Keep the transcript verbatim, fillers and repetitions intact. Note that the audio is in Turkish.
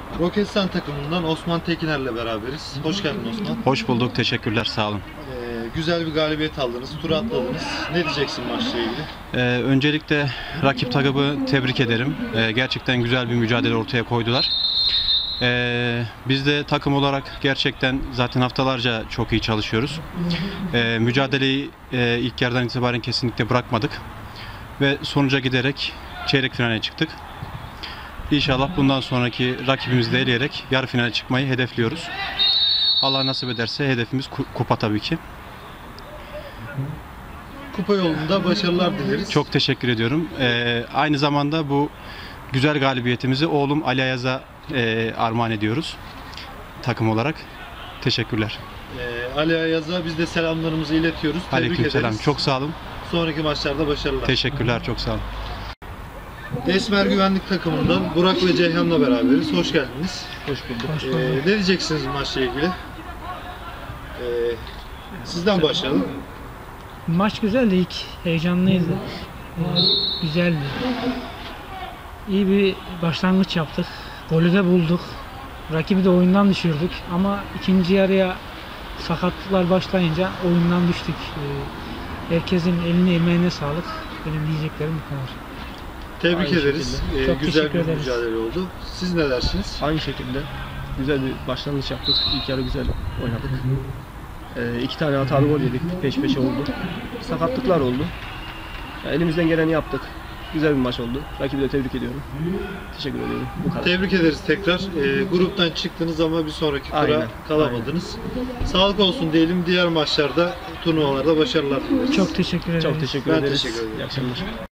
Roketsan takımından Osman Tekiner'le beraberiz. Hoş geldin Osman. Hoş bulduk, teşekkürler, sağ olun. Ee, güzel bir galibiyet aldınız, tur atladınız. Ne diyeceksin maçla ilgili? Ee, öncelikle rakip takımı tebrik ederim. Ee, gerçekten güzel bir mücadele ortaya koydular. Ee, biz de takım olarak gerçekten zaten haftalarca çok iyi çalışıyoruz. Ee, mücadeleyi e, ilk yarıdan itibaren kesinlikle bırakmadık. Ve sonuca giderek çeyrek finale çıktık. İnşallah bundan sonraki rakibimizi de eleyerek yarı finale çıkmayı hedefliyoruz. Allah nasip ederse hedefimiz kupa tabii ki. Kupa yolunda başarılar dileriz. Çok teşekkür ediyorum. Ee, aynı zamanda bu güzel galibiyetimizi oğlum Ali Ayaz'a e, armağan ediyoruz takım olarak. Teşekkürler. Ee, Ali Ayaz'a biz de selamlarımızı iletiyoruz. Tebrik Aleykümselam. ederiz. Çok sağ olun. Sonraki maçlarda başarılar. Teşekkürler. Çok sağ olun. Esmer Güvenlik takımından Burak ve Ceyhan'la beraberiz. Hoş geldiniz. Hoş bulduk. Ee, ne diyeceksiniz maçla ilgili? Ee, sizden başlayalım. Maç güzeldi, ilk heyecanlıydı. Ee, güzeldi. İyi bir başlangıç yaptık. Golü de bulduk. Rakibi de oyundan düşürdük ama ikinci yarıya sakatlıklar başlayınca oyundan düştük. Ee, herkesin eline emeğine sağlık. Benim diyeceklerim bu kadar. Tebrik Aynı ederiz. Ee, Çok güzel bir teşekkür ederiz. mücadele oldu. Siz ne dersiniz? Aynı şekilde güzel bir başlangıç yaptık. İlk yarı güzel oynadık. Ee, iki tane hatalı gol yedik. Peş peşe oldu. Sakatlıklar oldu. Yani elimizden geleni yaptık. Güzel bir maç oldu. Rakibi de tebrik ediyorum. Teşekkür ediyorum. Bu kadar. Tebrik ederiz tekrar. Ee, gruptan çıktınız ama bir sonraki tura Aynen, kalamadınız. Sağlık olsun diyelim. Diğer maçlarda, turnuvalarda başarılar dileriz. Çok teşekkür ederiz. Çok teşekkür Ben ederiz. teşekkür ederim. İyi akşamlar.